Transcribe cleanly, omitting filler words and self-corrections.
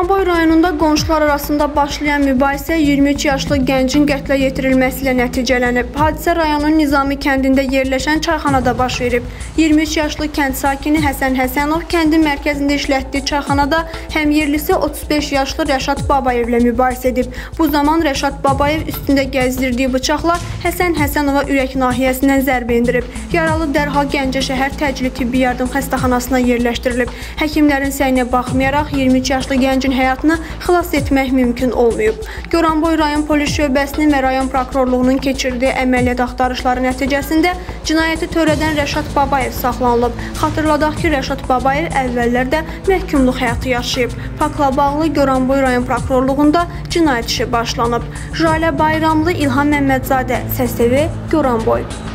Goranboy rayonunda qonşular arasında başlayan mübahisə 23 yaşlı gəncin qətlə yetirilməsi ilə nəticələnib. Hadisə rayonun Nizami kəndində yerləşən çayxanada baş verib. 23 yaşlı kənd sakini Həsən Həsənov kəndin mərkəzində işlətdiyi çayxanada həmyerlisi 35 yaşlı Rəşad Babayev ilə mübahisə edib. Bu zaman Rəşad Babayev üstündə gəzdirdiyi bıçaqla Həsən Həsənova ürək nahiyəsindən zərbə endirib. Yaralı dərhal Gəncə şəhər təcili tibbi yardım xəstəxanasına yerləşdirilib. Həkimlərin səyinə baxmayaraq 23 yaşlı gəncin həyatını xilas etmək mümkün olmayıb. Goranboy rayon polis şöbəsinin və rayon prokurorluğunun keçirdiyi əməliyyat axtarışları nəticəsində cinayəti törədən Rəşad Babayev saxlanılıb. Xatırladaq ki, Rəşad Babayev əvvəllərdə məhkumluq həyatı yaşayıb. Faktla bağlı Goranboy rayon prokurorluğunda cinayət işi başlanıb. Jalə Bayramlı, İlham Məmmədzadə, Səs TV, Goranboy.